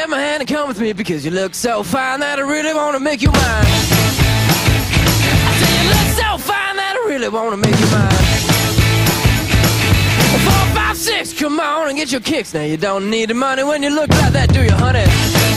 take my hand and come with me, because you look so fine that I really wanna make you mine. I say you look so fine that I really wanna make you mine. 4, 5, 6, come on and get your kicks. Now you don't need the money when you look like that, do you, honey?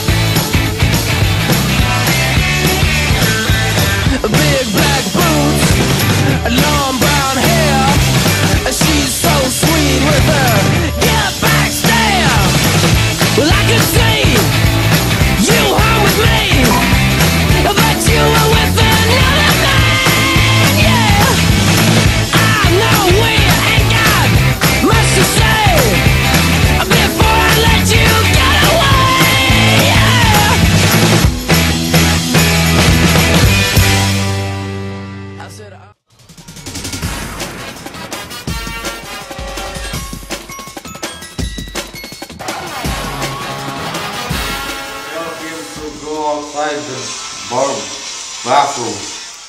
Big black boots, long brown hair. She's so sweet with her get back stare. Well, I could see you home with me, but you were with another man, yeah. I know we ain't got much to say before I let you get away, yeah. I said go outside the bathroom.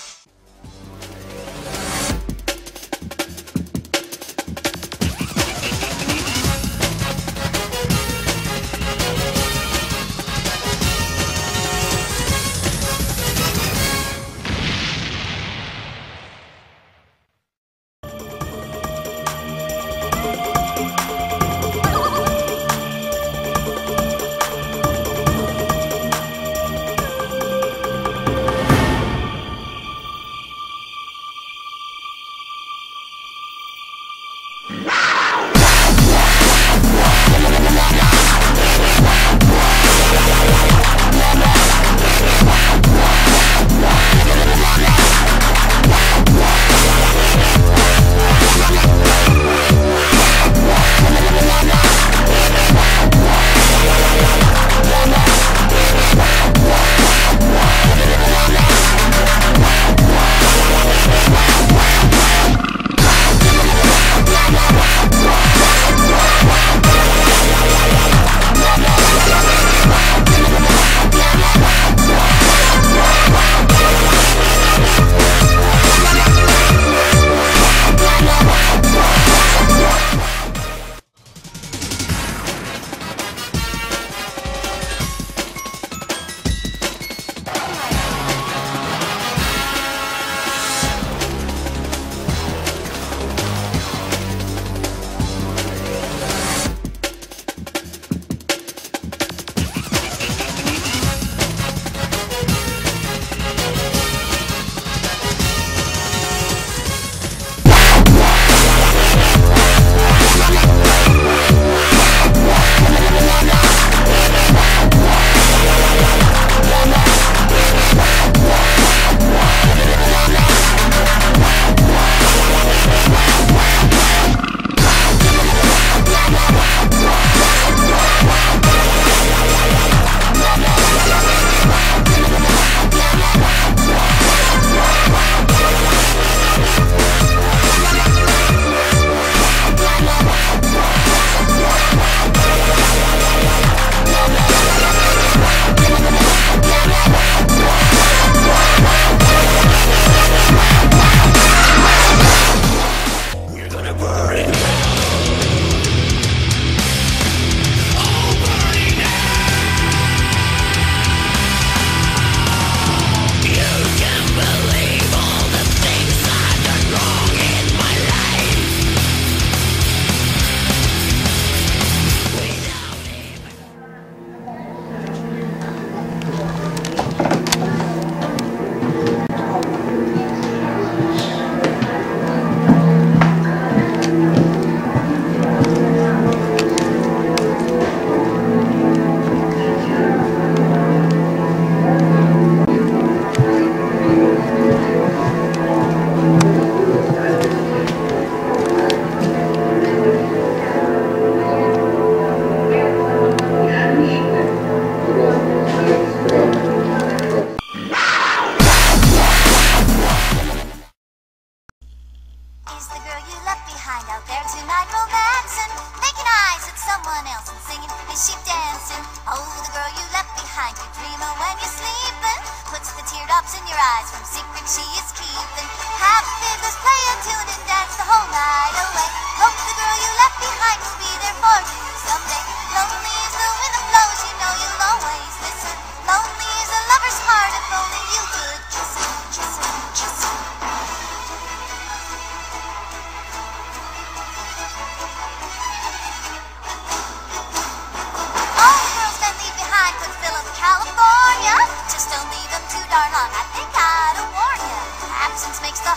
teardrops in your eyes from secrets she is keeping. Have fiddlers play a tune and dance the whole night away. Hope the girl you left behind will be there for you someday. Lonely as the wind that blows, you know you'll always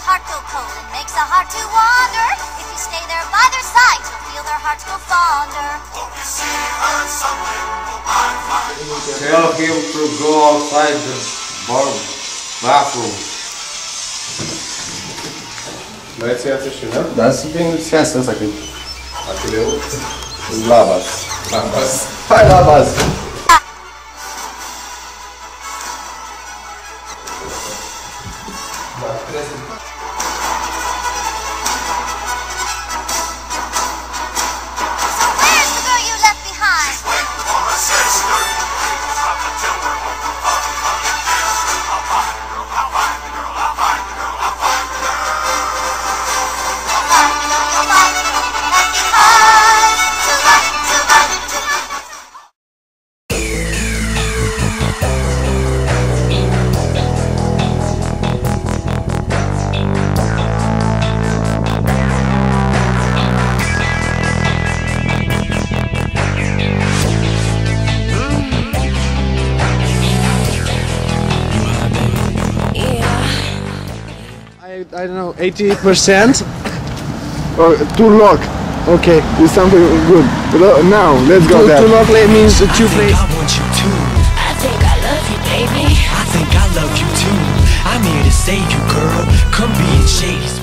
heart go cold and makes the heart to wander. If you stay there by their side, you'll feel their hearts grow fonder. Hope you see her someday. Tell him to go outside the bathroom. Băieții ia și nu? Da, să vin să iasă ăsta, cred. Atileu? Labas. Labas. Hai, Labas! So where's the girl you left behind? Waiting for a sister. Stop the timber. I'll find the girl. I'll find the girl. I'll find the girl. I'll find the girl. You'll find the girl, you'll find the girl you left behind. To love, to love, to love. I don't know, 80% or too lock. Okay, it's something good. Now, let's go there. Too lock means too play. I want you too. I think I love you, baby. I think I love you too. I'm here to save you, girl. Come be in shady.